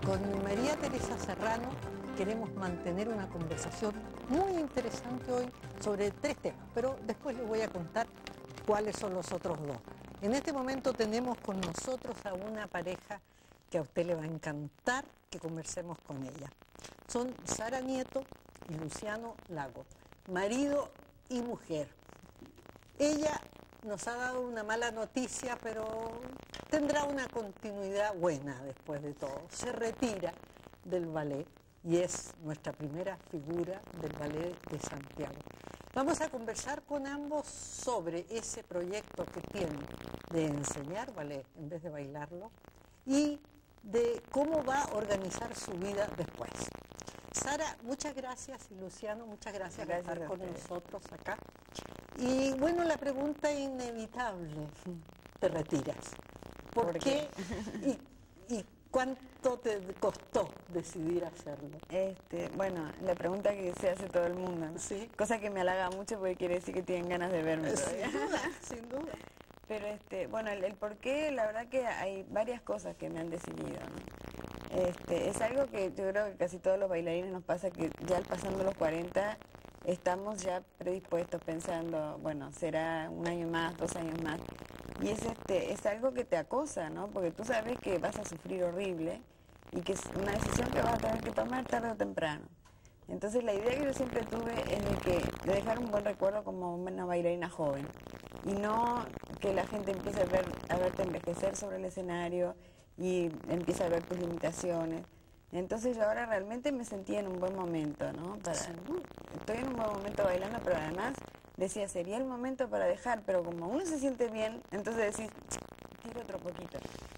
Con María Teresa Serrano queremos mantener una conversación muy interesante hoy sobre 3 temas, pero después les voy a contar cuáles son los otros 2. En este momento tenemos con nosotros a una pareja que a usted le va a encantar que conversemos con ella. Son Sara Nieto y Luciano Lago, marido y mujer. Ella nos ha dado una mala noticia, pero tendrá una continuidad buena después de todo. Se retira del ballet y es nuestra primera figura del ballet de Santiago. Vamos a conversar con ambos sobre ese proyecto que tienen de enseñar ballet en vez de bailarlo y de cómo va a organizar su vida después. Sara, muchas gracias, y Luciano, muchas gracias por estar con nosotros acá. Y bueno, la pregunta inevitable, ¿te retiras? ¿Por qué? ¿Y cuánto te costó decidir hacerlo? Bueno, la pregunta que se hace todo el mundo, ¿no? Sí. Cosa que me halaga mucho porque quiere decir que tienen ganas de verme todavía. Sin duda, sin duda. Pero bueno, el por qué, la verdad que hay varias cosas que me han decidido, ¿no? Es algo que yo creo que casi todos los bailarines nos pasa, que ya al pasando los 40 estamos ya predispuestos pensando, bueno, será 1 año más, 2 años más. Y es algo que te acosa, ¿no? Porque tú sabes que vas a sufrir horrible y que es una decisión que vas a tener que tomar tarde o temprano. Entonces la idea que yo siempre tuve es de dejar un buen recuerdo como una bailarina joven y no que la gente empiece a verte envejecer sobre el escenario y empiece a ver tus limitaciones. Entonces yo ahora realmente me sentía en un buen momento, ¿no? Estoy en un buen momento bailando, pero además decía, sería el momento para dejar, pero como uno se siente bien, entonces decís, tiro otro poquito.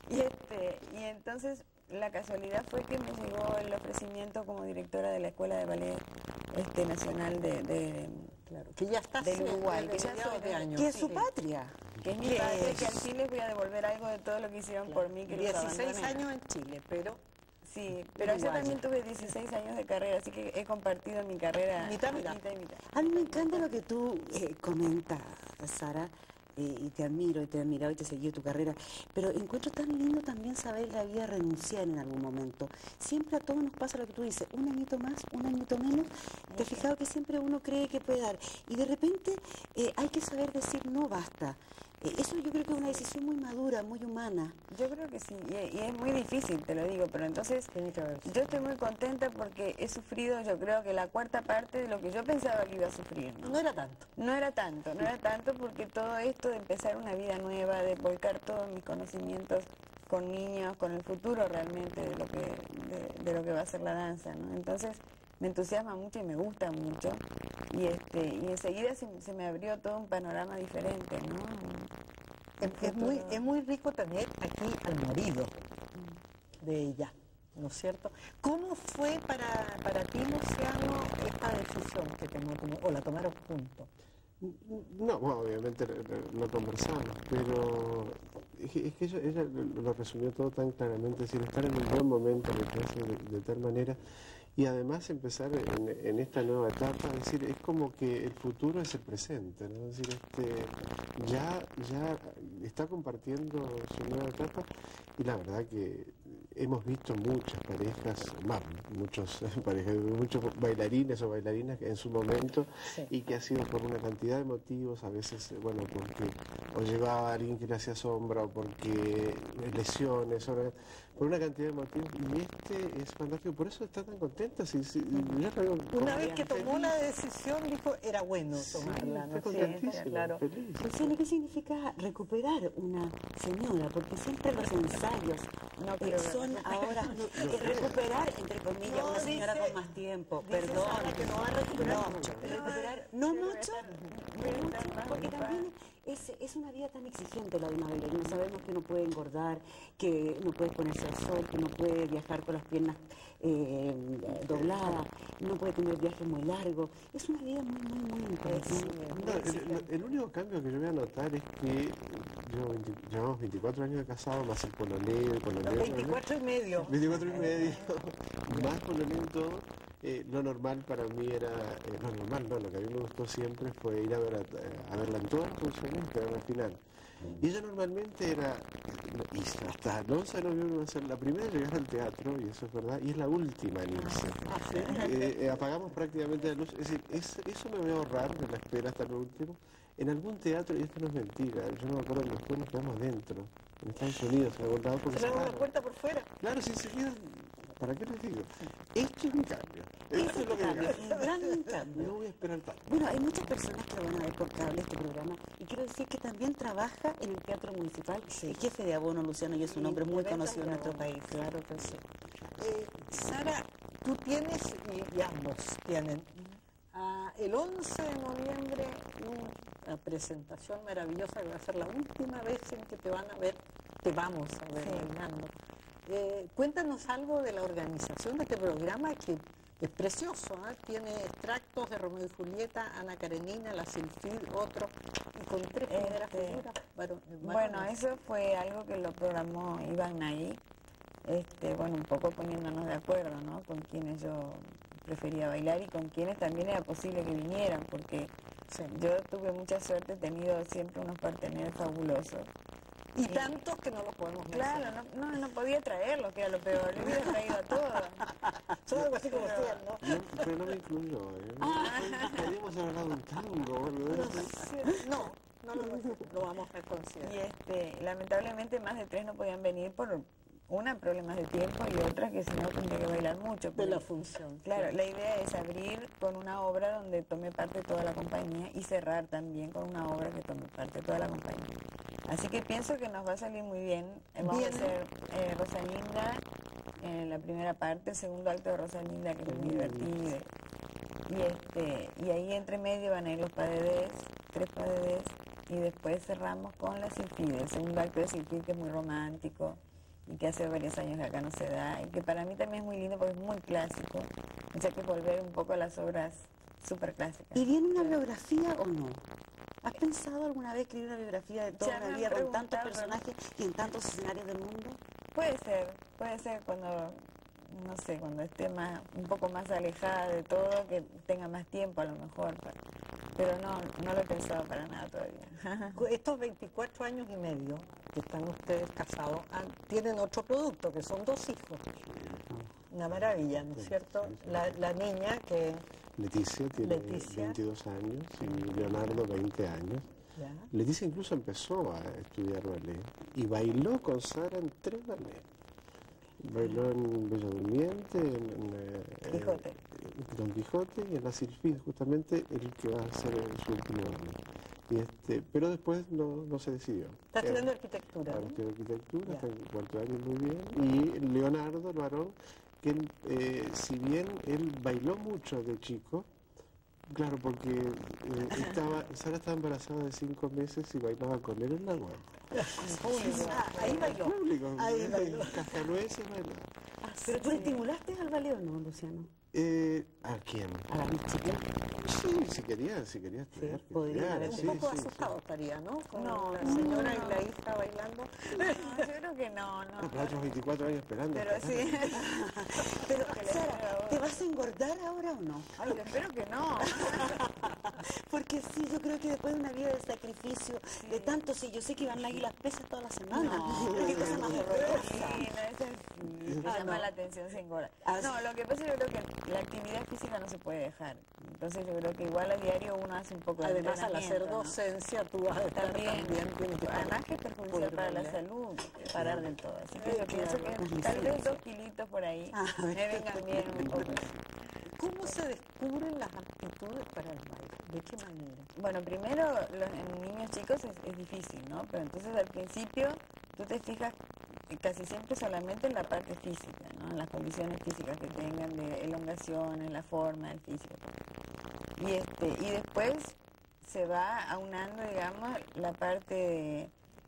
Y entonces la casualidad fue que me llegó el ofrecimiento como directora de la Escuela de Ballet Nacional Claro, que ya está del Uruguay, que ya soy de años. Que es su patria. Que es mi patria, que al fin les voy a devolver algo de todo lo que hicieron por mí. Que 16 años en Chile, pero... Sí, pero yo también tuve 16 años de carrera, así que he compartido mi carrera mitad. mitad y mitad. A mí me encanta lo que tú comentas, Sara, y te admiro y te he admirado y te he seguido tu carrera, pero encuentro tan lindo también saber la vida renunciar en algún momento. Siempre a todos nos pasa lo que tú dices, 1 añito más, 1 añito menos. Te has fijado que siempre uno cree que puede dar y de repente hay que saber decir no, basta. Eso yo creo que es una decisión muy madura, muy humana. Yo creo que sí, y es muy difícil, te lo digo, pero entonces yo estoy muy contenta porque he sufrido, yo creo que la 4ª parte de lo que yo pensaba que iba a sufrir, ¿no? No era tanto. No era tanto porque todo esto de empezar una vida nueva, de volcar todos mis conocimientos con niños, con el futuro realmente de lo que va a ser la danza, ¿no? Entonces me entusiasma mucho y me gusta mucho y enseguida se me abrió todo un panorama diferente, ¿no? Es muy rico tener aquí al marido de ella, ¿no es cierto? ¿Cómo fue para ti, Luciano, esta decisión que tomó, o la tomaron juntos? No, bueno, obviamente lo conversamos, pero es que ella lo resumió todo tan claramente, es decir, estar en un buen momento, me parece, de tal manera, y además empezar en esta nueva etapa, es decir, es como que el futuro es el presente, ¿no? Es decir, ya está compartiendo su nueva etapa, y la verdad que hemos visto muchas parejas, muchos bailarines o bailarinas en su momento, sí, y que ha sido por una cantidad de motivos, a veces, bueno, porque o llegaba a alguien que le hacía sombra, o porque lesiones, por una cantidad de motivos, y es fantástico, por eso está tan contenta. Una vez que tomó la decisión, dijo, era bueno tomarla, ¿no? Claro. Luciano, ¿qué significa recuperar una señora? Porque siempre los ensayos son ahora recuperar, entre comillas, una señora con más tiempo. Perdón, que no va a recuperar mucho. Recuperar, no mucho, porque también es una vida tan exigente la de una bailarina. Sabemos que no puede engordar, que no puede ponerse al sol, que no puede viajar con las piernas dobladas, no puede tener viajes muy largos. Es una vida muy intensa. El único cambio que yo voy a notar es que llevamos 24 años de casado, más el pololeo, 24 y medio. 24 y medio, más pololeo y todo. lo normal para mí era, lo normal no, lo que a mí me gustó siempre fue ir a verla en todas las funciones, pero en la final. Y ella normalmente era, y hasta el 11 de noviembre va a ser la primera en llegar al teatro, y eso es verdad, y es la última en irse. Apagamos prácticamente la luz, es decir, eso me voy a ahorrar de la espera hasta lo último. En algún teatro, y esto no es mentira, yo no me acuerdo que después nos quedamos dentro, en Estados Unidos, en algún lado, porque Cerramos la puerta por fuera. claro, si se quedan, ¿para qué les digo? Esto es mi cambio. Esto es lo que cambio, un gran cambio. No voy a esperar tanto. Bueno, hay muchas personas que lo van a ver por cable este programa y quiero decir que también trabaja en el Teatro Municipal. El jefe de abono, Luciano, y es un hombre muy conocido en nuestro país. Claro que sí. Sara, tú tienes, y ambos tienen, el 11 de noviembre una presentación maravillosa que va a ser la última vez en que te vamos a ver bailando. Cuéntanos algo de la organización de este programa que es precioso, tiene extractos de Romeo y Julieta, Ana Karenina, La Silfid, otro, y con 3 primeras figuras. Bueno, eso fue algo que lo programó Iván Nagui, bueno, un poco poniéndonos de acuerdo, ¿no? Con quienes yo prefería bailar y con quienes también era posible que vinieran, porque yo tuve mucha suerte, he tenido siempre unos parteneros fabulosos. Y tantos que no los podemos mencionar. Claro, no podía traerlos, que era lo peor, le hubiera traído a todos. Son algo así como usted, ¿no? Pero no me incluyó, Podríamos haber hablado un tango o algo de eso. No lo vamos a considerar. Y lamentablemente más de 3 no podían venir por problemas de tiempo y otra que si no tendría que bailar mucho. De la función. Claro, la idea es abrir con una obra donde tome parte toda la compañía y cerrar también con una obra que tome parte toda la compañía. Así que pienso que nos va a salir muy bien. Vamos a hacer Rosalinda en la primera parte, el segundo acto de Rosalinda, que es muy divertido. Y ahí entre medio van a ir los padedés, 3 padedés, y después cerramos con la Silfide, el segundo acto de Silfide, que es muy romántico y que hace varios años que acá no se da, y que para mí también es muy lindo porque es muy clásico. O sea que volver un poco a las obras súper clásicas. ¿Y viene una biografía o no? ¿Has pensado alguna vez escribir una biografía de toda una vida con tantos personajes y en tantos escenarios del mundo? Puede ser cuando, no sé, cuando esté un poco más alejada de todo, que tenga más tiempo a lo mejor, pero no lo he pensado para nada todavía. Estos 24 años y medio que están ustedes casados, tienen otro producto, que son 2 hijos. Una maravilla, ¿no es cierto? La niña que... Leticia tiene 22 años y Leonardo 20 años. ¿Ya? Leticia incluso empezó a estudiar ballet y bailó con Sara en 3 ballets. Bailó en Bella Durmiente, en Quijote. Don Quijote y en La Silfid, justamente el que va a ser su último ballet. Pero después no se decidió. Está estudiando arquitectura. Estudiando arquitectura, está en el 4º año muy bien. Y Leonardo, el varón, que si bien él bailó mucho de chico, claro, porque Sara estaba embarazada de 5 meses y bailaba con él en la guardia. Ahí bailó. Ahí bailó. Cascanueces bailaba. ¿Pero tú estimulaste al ballet o no, Luciano? ¿A quién? A la chica. Sí, si quería estudiar. Un poco asustado estaría, ¿no? Con la señora y la hija bailando. No, yo creo que no. Pero otros 24 años esperando. Pero sí. Pero, Sara, ¿te vas a engordar ahora o no? Ay, espero que no. Porque sí, yo creo que después de una vida de sacrificio, de tanto, yo sé que Iván Nagui las pesas toda la semana. No, qué cosa más horrorosa. Sí, no es así. Llama la atención sin engorda. No, lo que pasa es que yo creo que la actividad física no se puede dejar. Entonces yo creo que igual a diario uno hace un poco de además al hacer docencia tú vas a estar también además que es perjudicial para la salud parar del todo. Así que yo pienso que tal vez 2 kilitos por ahí me vengan bien un poco. ¿Cómo se descubren las aptitudes para el baile? ¿De qué manera? Bueno, primero en niños chicos es difícil, ¿no? Pero entonces al principio tú te fijas casi siempre solamente en la parte física, ¿no? En las condiciones físicas que tengan de elongación, en la forma del físico. Y después se va aunando, digamos, la parte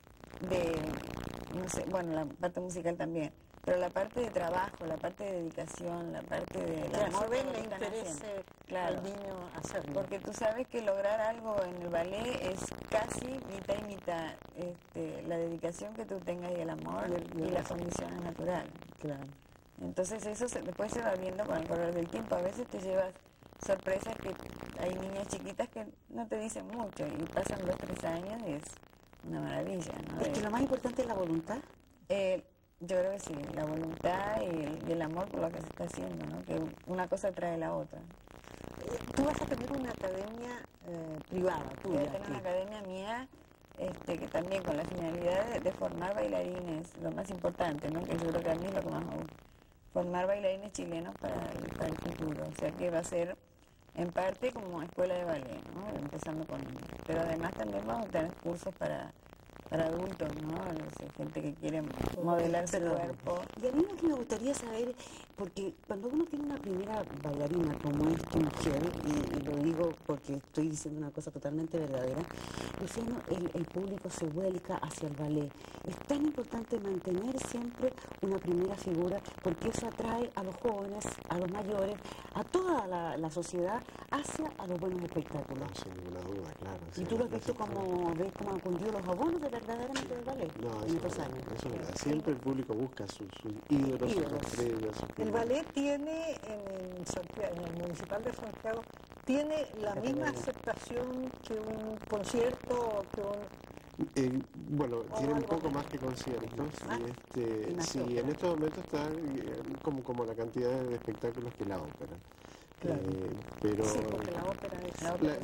no sé, bueno, la parte musical también, pero la parte de trabajo, la parte de dedicación, la parte de la mover le interese al niño hacerlo. Porque tú sabes que lograr algo en el ballet es casi mitad y mitad, la dedicación que tú tengas y el amor y las condiciones naturales. Claro. Entonces eso después se va viendo con el correr del tiempo. A veces te llevas sorpresas que hay niñas chiquitas que no te dicen mucho y pasan 2 o 3 años y es una maravilla, ¿no? Es que lo más importante es la voluntad. Yo creo que sí, la voluntad y el amor por lo que se está haciendo, ¿no? Que una cosa trae la otra. Tú vas a tener una academia privada, Voy tuya. a tener una academia mía que también con la finalidad de formar bailarines, lo más importante, ¿no? Que yo creo que a mí es lo que más me gusta. Formar bailarines chilenos para el futuro. O sea que va a ser en parte como escuela de ballet, ¿no? Empezando con niños. Pero además también vamos a tener cursos para adultos, ¿no? Gente que quiere modelar su cuerpo. Y a mí lo que me gustaría saber, porque cuando uno tiene una primera bailarina como es tu mujer, y lo digo porque estoy diciendo una cosa totalmente verdadera, Luciano, el público se vuelca hacia el ballet. Es tan importante mantener siempre una primera figura, porque eso atrae a los jóvenes, a los mayores, a toda la sociedad, hacia a los buenos espectáculos. No, sin ninguna duda, claro. ¿Y tú lo has visto como han cundido los abonos verdaderamente del ballet No, en estos años? eso es verdad. Siempre el público busca sus ídolos, sus estrellas. El ballet tiene en Santiago, en el Municipal de Santiago, tiene la misma aceptación que un concierto, que un... Bueno, O tiene un algo poco menos. más que conciertos. y más Sí, que en estos momentos está como la cantidad de espectáculos que la ópera. Claro. Pero Sí, porque la ópera es...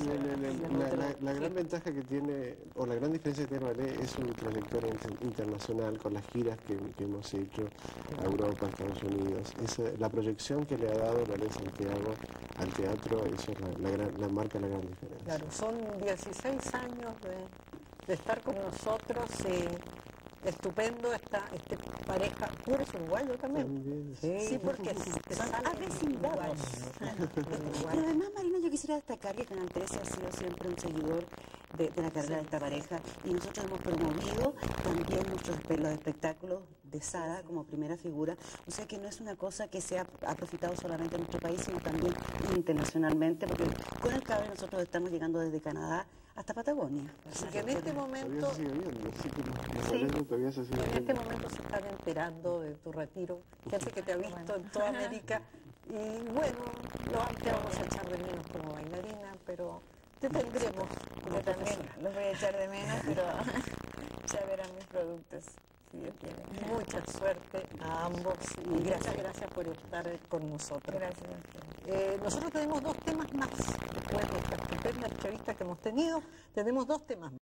la gran ventaja que tiene, o la gran diferencia que tiene el ballet es su trayectoria internacional con las giras que hemos hecho a Europa, a Estados Unidos. La proyección que le ha dado el Ballet Santiago al teatro, eso es marca la gran diferencia. Claro, son 16 años de estar con nosotros. Estupendo esta pareja. ¿Tú eres uruguayo también? También, Sí, porque te Son salen avecindados. Pero además, Marina, yo quisiera destacar que Canal 13 ha sido siempre un seguidor de la carrera de esta pareja, y nosotros hemos promovido también los espectáculos de Sara como primera figura, o sea que no es una cosa que se ha profitado solamente en nuestro país, sino también internacionalmente, porque con el cable nosotros estamos llegando desde Canadá hasta Patagonia. Así que en este momento... Todavía se sigue viendo, así que los todavía se sigue En este viendo. momento se están enterando de tu retiro, gente que te ha visto en toda América, y bueno, te vamos a echar de menos como bailarina, pero te tendremos como Yo también profesional. los voy a echar de menos, pero ya verán mis productos, si Dios quiere. Mucha suerte a ambos y muchas gracias por estar con nosotros. Gracias a ustedes. Nosotros tenemos 2 temas más, después de esta estupenda entrevista que hemos tenido, tenemos 2 temas más.